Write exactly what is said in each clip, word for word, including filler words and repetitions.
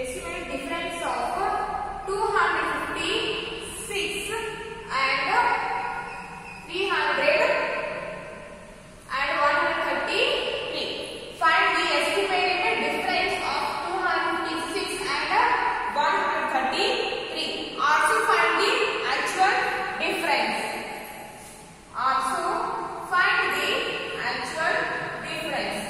estimated difference of two hundred fifty-six and three hundred and one hundred thirty-three. Find the estimated difference of two hundred fifty-six and one hundred thirty-three. Also find the actual difference. Also find the actual difference.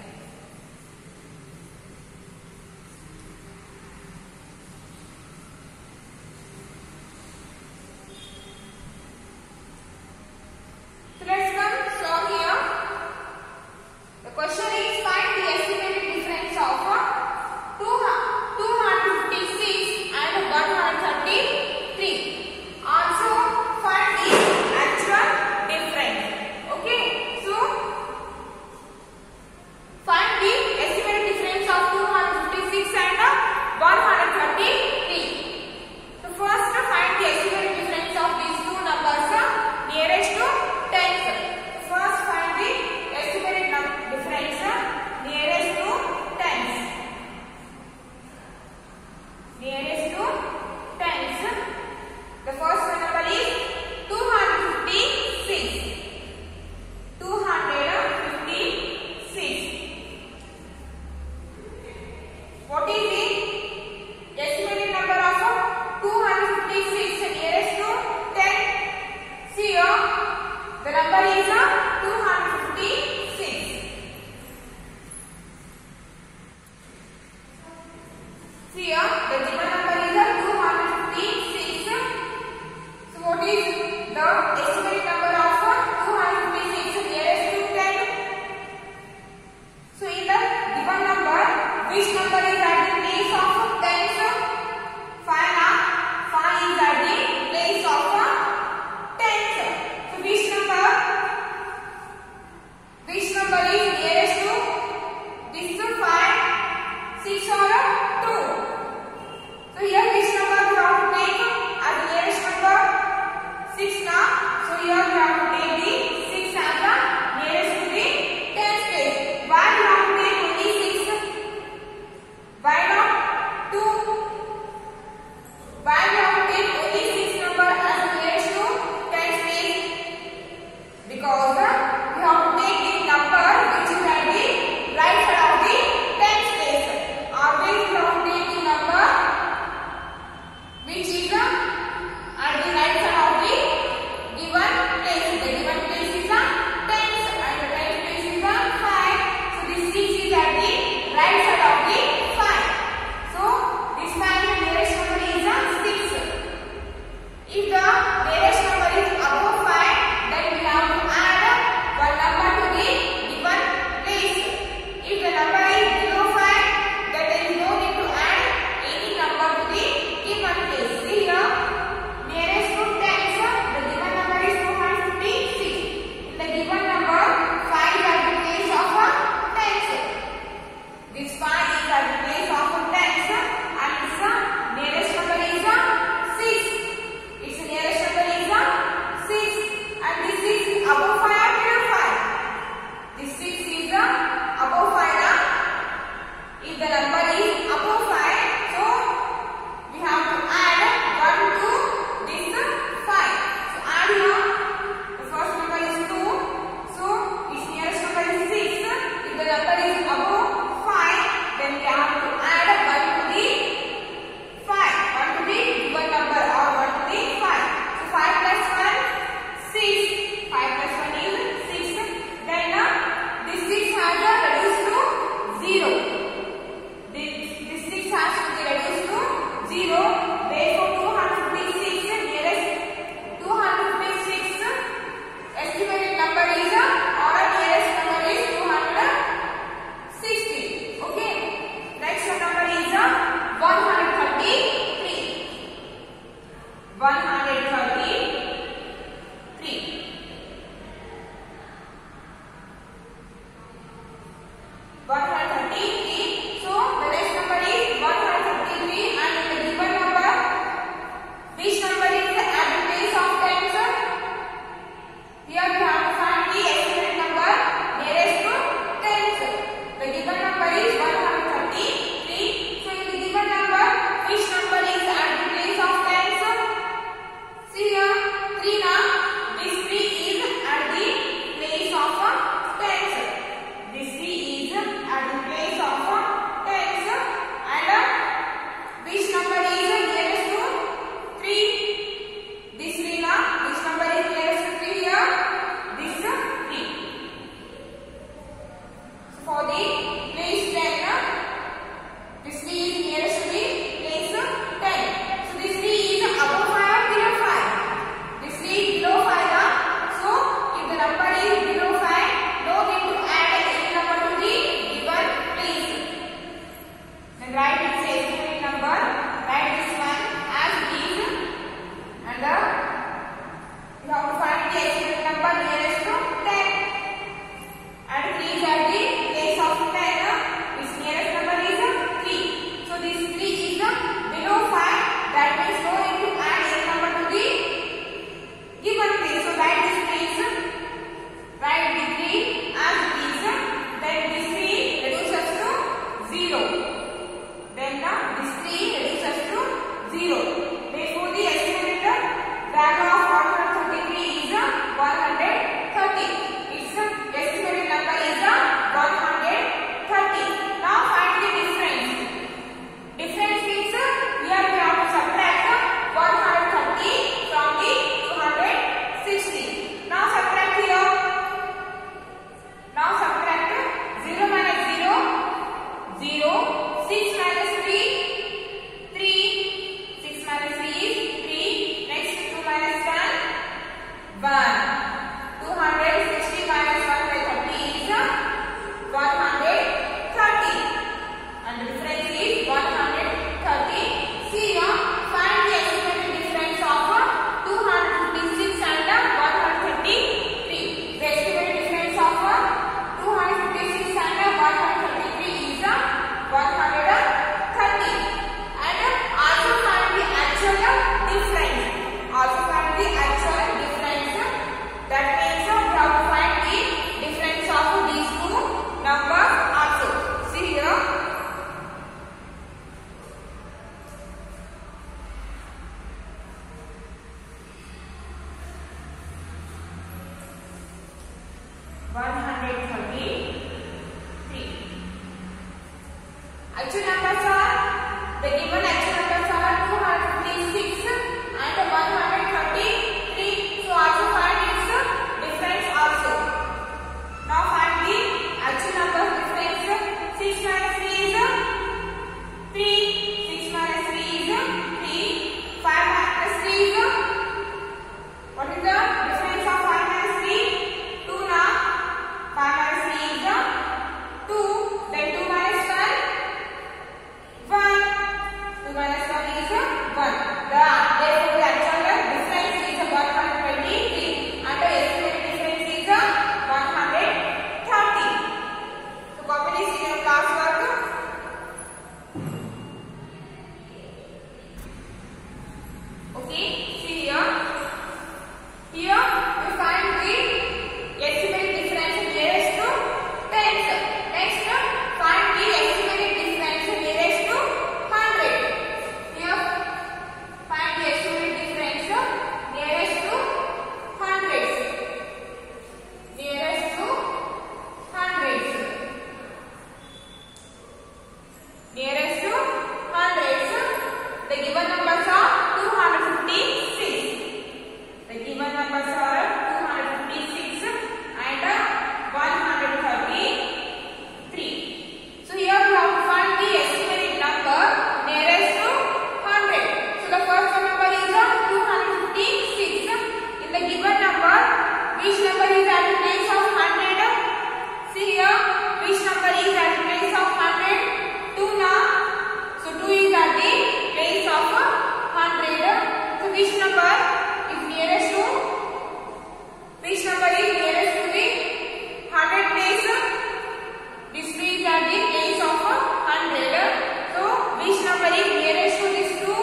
So let's come. So here the question is find the estimated difference of two hundred fifty-six and one hundred thirty-three. Also find the actual difference. Okay. So find the estimated difference of two hundred fifty-six and one hundred thirty-three. So first find the estimated difference of these two numbers nearest to tens. First find the estimated difference nearest to tens. Nearest to tens. The first number is two hundred fifty-six. two hundred fifty-six. What is the estimated number of two hundred fifty-six nearest to ten? See here, the number is two hundred fifty-six. See here, the given number is two hundred fifty-six. So what is the estimated number of two hundred fifty-six nearest to ten? So in the given number, which number is at the place of tens? five na? five is at the place of tens. So which number? Which number is nearest to this five, six or two? So here which number we have to take as the nearest number? six na? So here we have to take the six as the nearest to the tens place. Why we have to take only six? Why not two? Why we have to take only six number as the nearest to tens place? Because uh, we have to take the number which is at the right side of the tens place. Always we have to take the number which is uh, at the right side of the given place. The given place is uh, tens and the tens place is uh, five. So this six is at the right side of the five. So this five the nearest number is uh, six. If the nearest number is above five, then we have to add one number to the given place. If the number is below five, then there is no need to add any number to the given place. See here, nearest to tens, the given number is two hundred fifty-six. In the given number, five is at the place of tens. This five is at the place of tens, and its nearest number is six. Its nearest number is six, and this six is above five or below five. This six is above five. If the number is above five, so we have to add one to this five. So add here. The first number is two. So its nearest number is six. If the number is above five, Actual numbers are, the given actual numbers are two hundred fifty-six and one hundred thirty-three. So also find its difference also. Now find the actual number difference. six minus three is three. six minus three is three. five minus three is, what is the difference of five minus three? two now. five minus three is two. Then two minus one, one. two minus one is one. The, therefore the actual difference is one hundred twenty-three and the estimated difference is one hundred thirty. So copy this in your classwork. Okay, see here. Here we find the estimated difference nearest to tens. Next, find the estimated difference nearest to one hundred. Here, find the estimated difference nearest to hundreds. Nearest to hundreds. Nearest to hundreds. The given numbers are two hundred fifty-six. The given numbers are two hundred fifty-six and one hundred thirty-three. So here we have to find the estimated number nearest to one hundred. So the first number is two hundred fifty-six. In the given number, which number is at the place of one hundred? See here, which number is at the place of one hundred? two now. So two is at the place of one hundred. So which number is nearest to? Which number is nearest to the one hundred place? This two is at the place of one hundred. So which number is nearest to this two?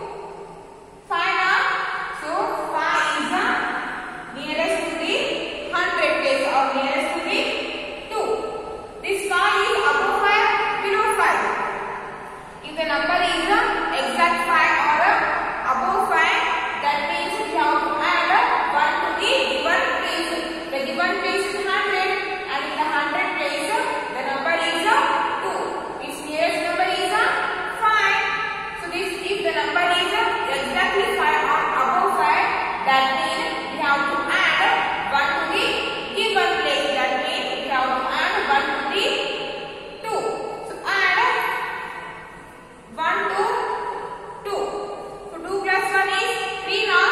five now. So five is nearest to the one hundred place or nearest to the two. This five is above five, below five. If the number is exact five or above five, that means we have to add one to the given place. The given place is one hundred and in the one hundred place the number is two. Its nearest number is five. So this, if the number is exactly five or above five, that means we have to add one to the given place. That means we have to add one to the two. So add one to two. So two plus one is three now.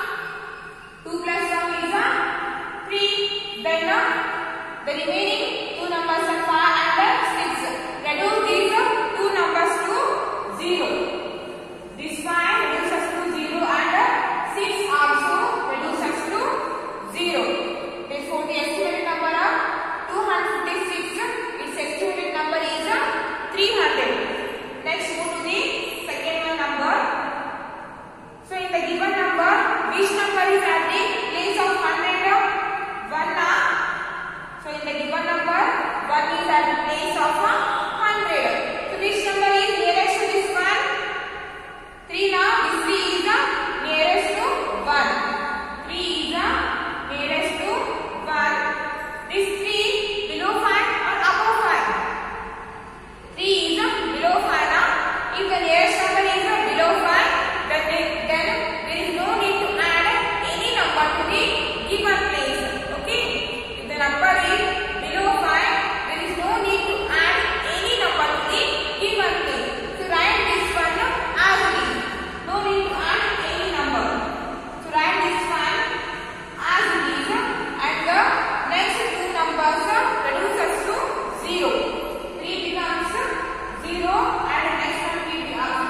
two plus one is three. Then the remaining two numbers are five and six. Reduce these two numbers to zero. This five reduces to zero and six also reduces to zero. Therefore the estimated number of two hundred fifty-six, its estimated number is three hundred. Next move to the second one number. So in the given number, which number is at the place of one hundred? one now. So in the given number, one is at the place of one hundred. So which number is nearest to this one? three now. This three is nearest to one. three is nearest to one. This three below five or above five? three is below five now. If the nearest number is below five, then, then there is no need to add any number to the given place. Okay? If the number is below five, there is no need to add any number to the given place. So write this one as it is. No need to add any number. So write this one as it is and the next two numbers reduces to zero. three becomes zero and the next one will be up.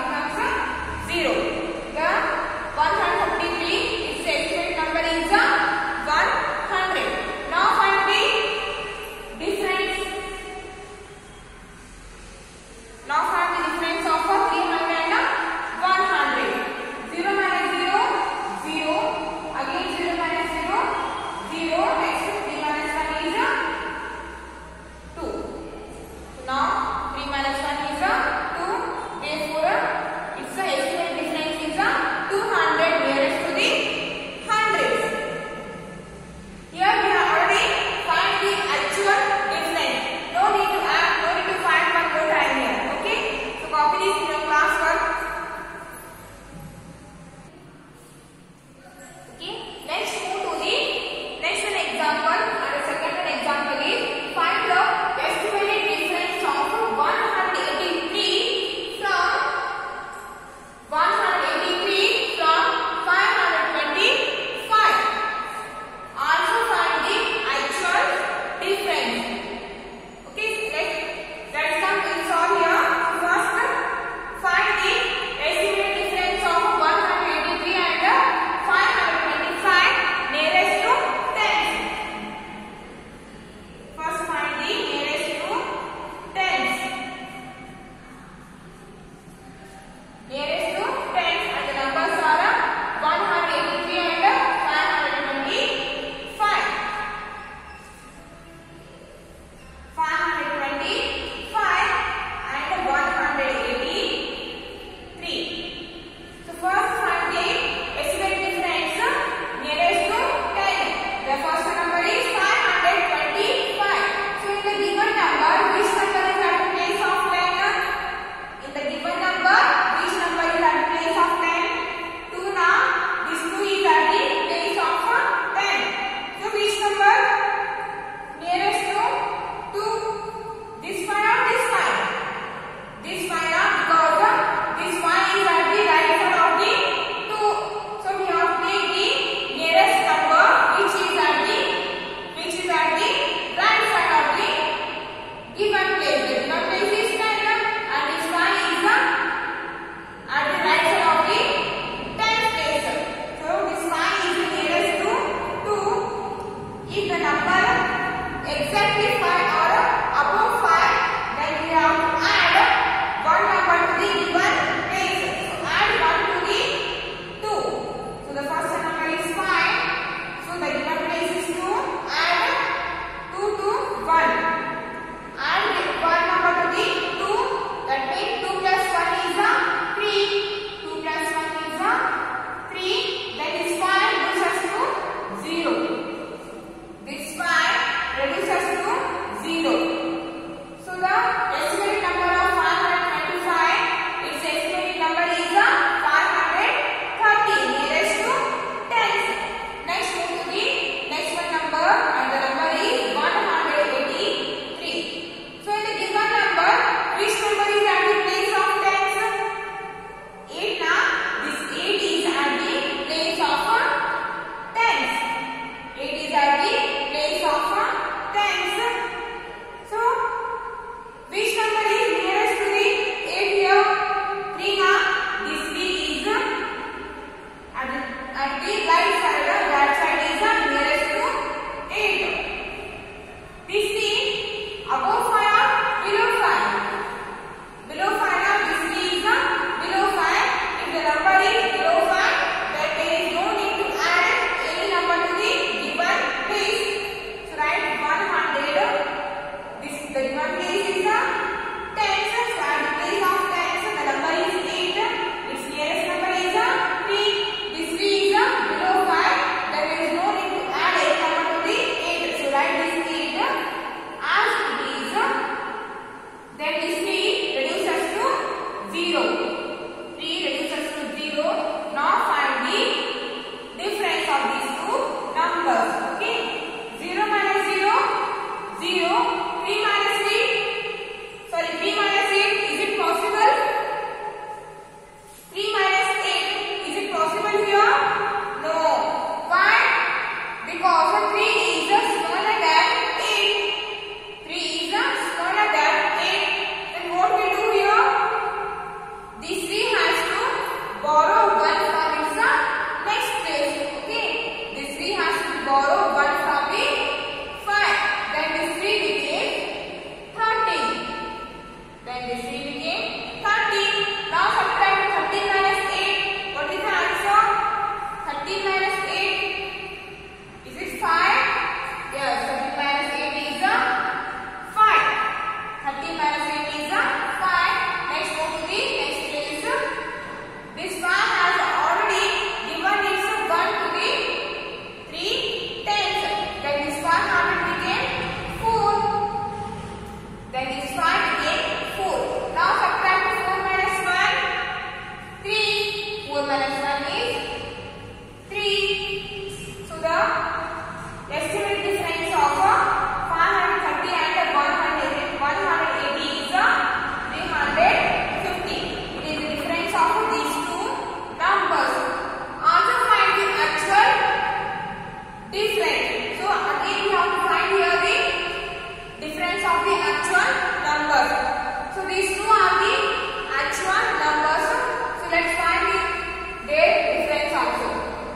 actual numbers. So let's find it, their difference also.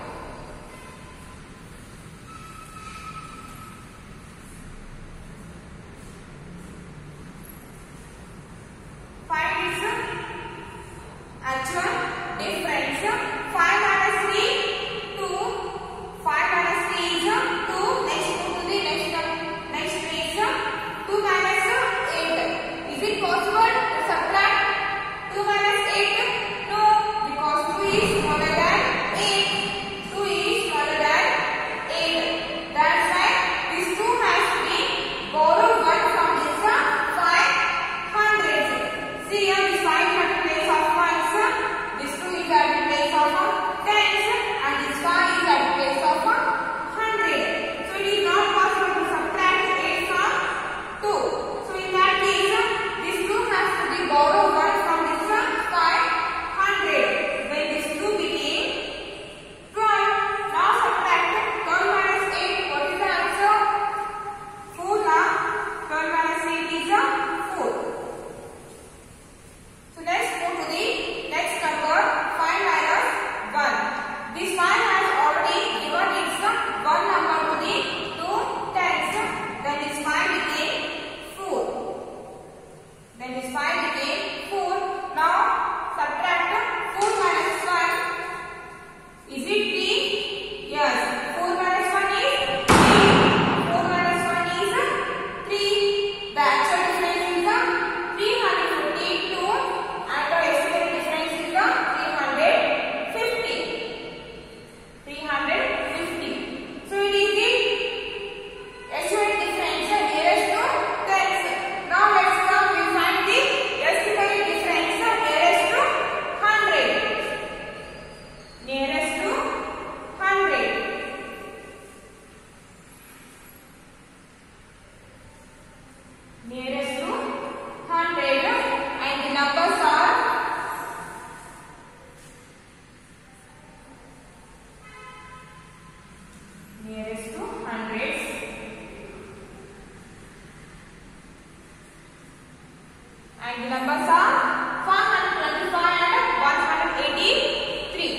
Find its actual difference. five minus three, two. five minus three is two. Next move to the next next place. two minus eight. Is it possible to subtract two minus eight? No, because two is smaller than eight. two is smaller than eight. That's why this two has to be borrowed one from this five hundred. See here, this five hundred place of ones. This two is at the place of tens, and this five is at the place of hundred. So it is not possible to subtract eight from two. So in that case, this two has to be borrowed one from this five hundred. When this two became twelve, now subtract twelve minus eight. What is the answer? four. Now twelve minus eight is four. So let's move to the next number, five minus one. This five has already given its one number to the two tens. Then this five became four. Then this five became four. Now subtract four minus one. Is it three? Yes. four minus one is three. four minus one is three. The actual difference is three hundred fifty-two. And the estimated difference is three hundred fifty. three hundred fifty. So it is the estimated difference nearest to tens. Now let's come, we find the estimated difference nearest to one hundred. Nearest to one hundred. Nearest to one hundred, and the numbers are nearest to hundreds, and the numbers are five hundred twenty-five and one hundred eighty-three.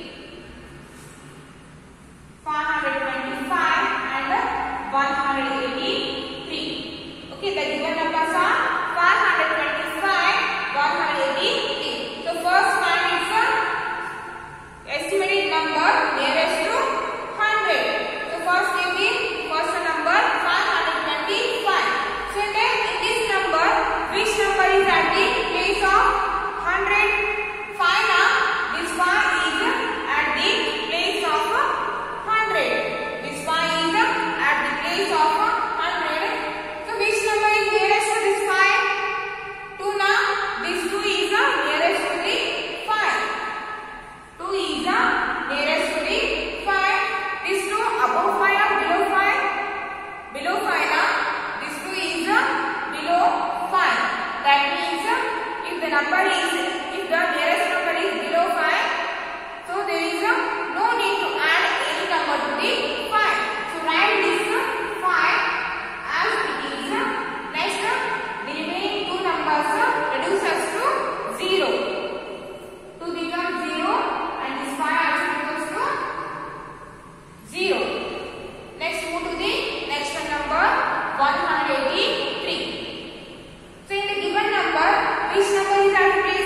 five hundred twenty-five and one hundred eighty-three. Okay, the given numbers are five hundred twenty-five, one hundred eighty-three. So first find its estimated number nearest to one hundred. So first take the first number five hundred twenty-five. So then in this number, which number is at the place of one hundred? Find out this five is at the place of one hundred. This five is at the place of one hundred. So which number is nearest to this five? two now. This two is nearest to the five. two is nearest to the five. This two above five or below five? Below five now. This two is below five. That means if the number is, if the nearest number is below five, so there is no need to add any number to the five. So write this five as it is. Next, the remaining two numbers reduces to zero. two becomes zero, and this five also becomes to zero. Next, move to the next number, one hundred eighty-three. So in the given number, which number is at the place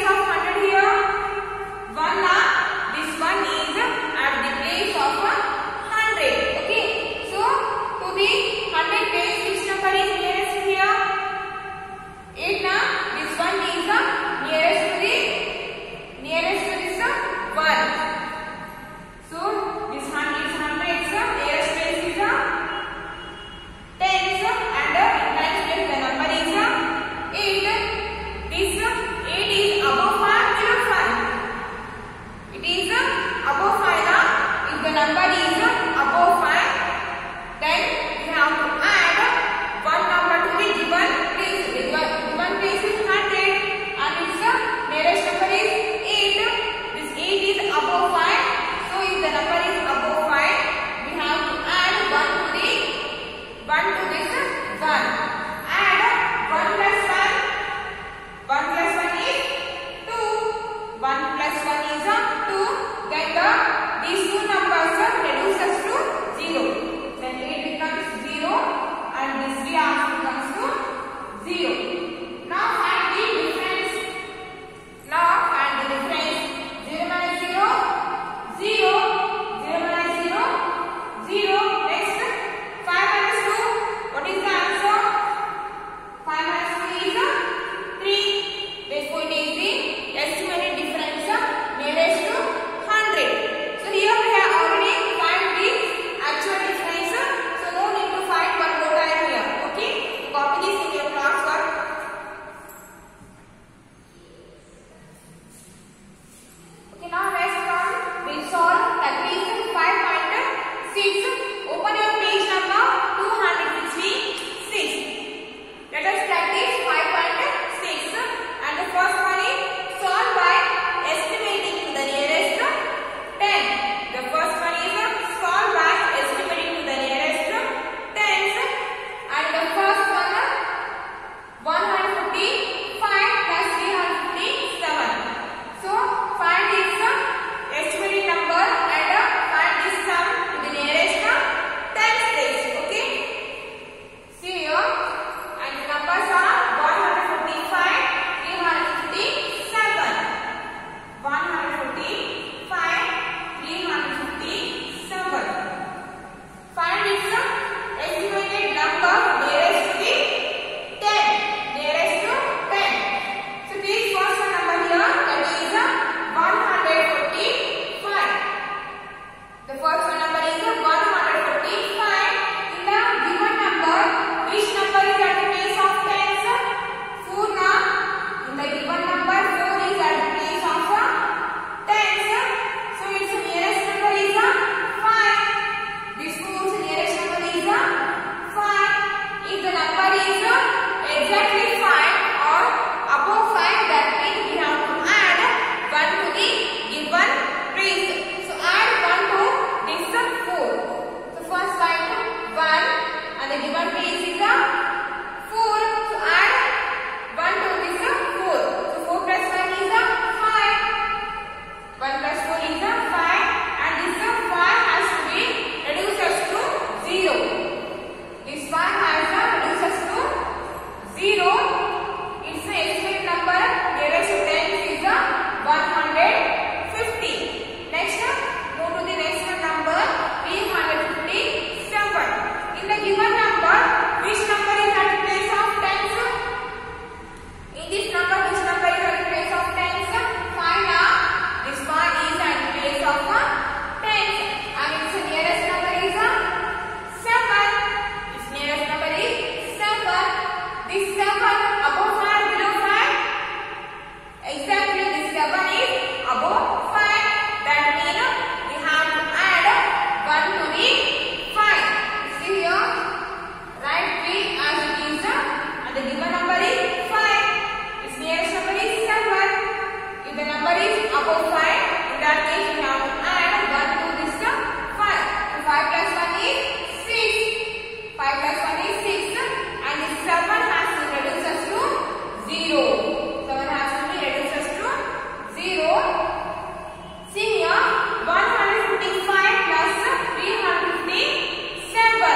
Exactly, this seven is above five. That means we have to add one to the five. See here, write three as it is, and the given number is five. Its nearest number is seven. If the number is above five, in that case we have to add one to this five. So five plus one is six. five plus one is six, and this seven has to reduce us to zero. seven has to be reduced us to zero. See here, one hundred fifty-five plus three hundred fifty-seven.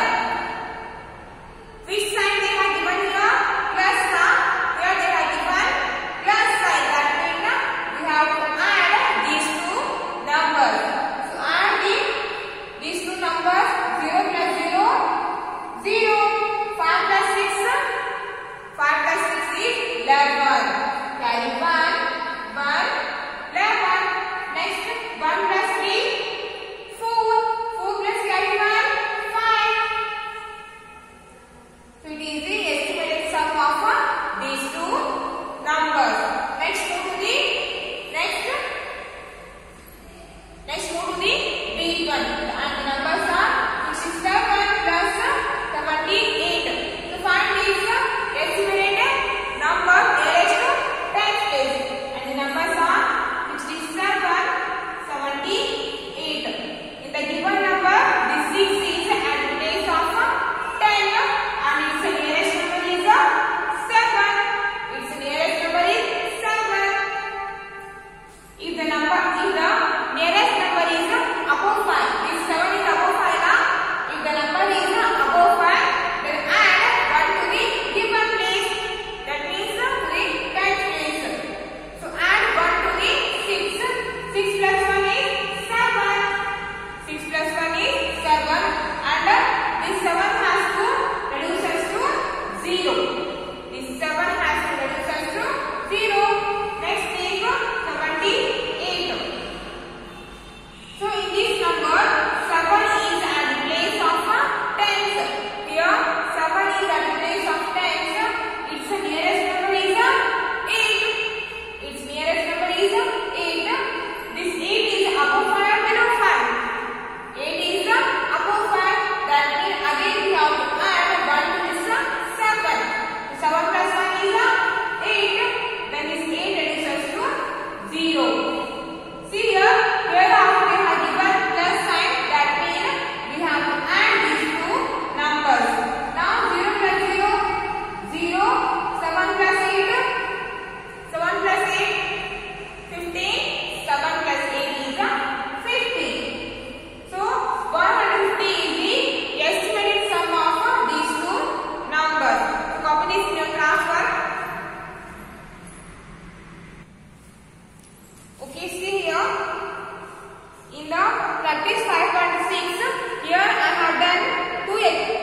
Which sign they have given here? Plus sign. Here they have given plus sign. That means we have to add these two numbers. So add the, these two numbers. zero plus zero, zero. five plus six, five plus six is eleven. Carry one, one, eleven. Next, one plus three, four. four plus carry one, five. So it is the estimated sum of uh, these two numbers. Next, move to the next. Next, move to the big one. And the numbers are sixty-seven plus seventy-eight. To find these uh, estimated number nearest to tenth place. And the numbers are sixty-seven, seventy-eight. In the given number, the six is at the place of ten, and its nearest number is seven. Its nearest number is seven. If the number is the nearest number is above five, if seven is above five, now, if the number is above five, then add one to the given place. That means to the tenth place. So add one to the six. six plus one is seven. six plus one is seven. And this seven has to reduce us to zero. This seven has to reduce us to zero. Next take seventy-eight. So in this number, seven is at the place of tens. Here, seven is at the place of tens. Its nearest number is eight. Its nearest number is eight. This eight is above five or below five? eight is above five. That means again we have to add one to this seven. seven plus one is eight. Then this eight reduces to zero. See here, here also they have given plus sign. That means we have to add these two numbers. Now zero plus zero, zero. seven plus eight, seven plus eight, fifteen. seven plus eight is fifteen. So one hundred fifty is the estimated sum of these two numbers. So copy this in your class work. Okay, see here. In the practice five point six, here I have done two